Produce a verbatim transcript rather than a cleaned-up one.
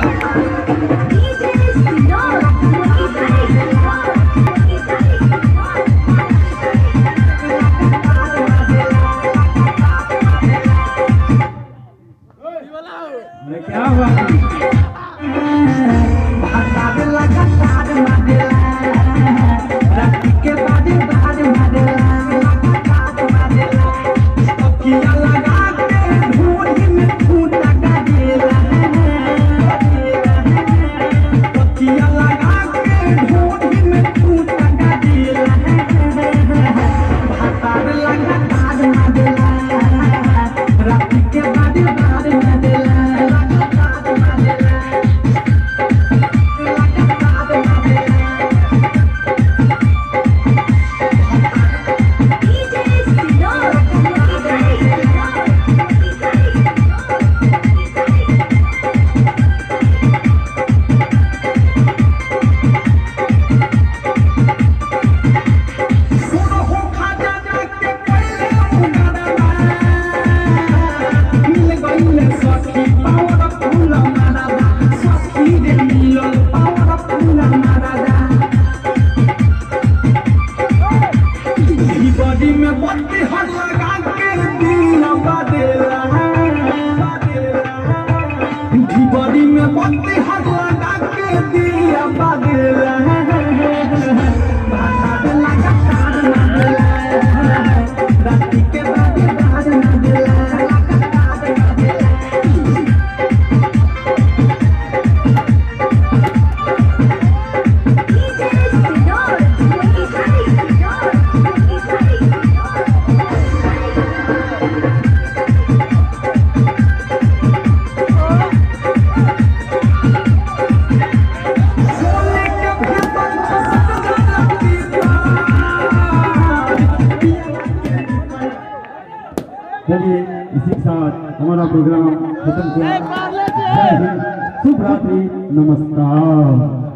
क्या हुआ के बाद बाद लगा के ढूंढ में फूट लगा देला लगा के ढूंढ में फूट लगा देला भातार लगा बाद मादेला राती के बाद बाद मादेला बॉडी में बत्ती हाथ लगा के दिया बादला भात लगा काट मादला राती के बाद बाद मादला चलिए इसी के साथ हमारा प्रोग्राम खत्म किया। जय हिंद, शुभ रात्रि, नमस्कार।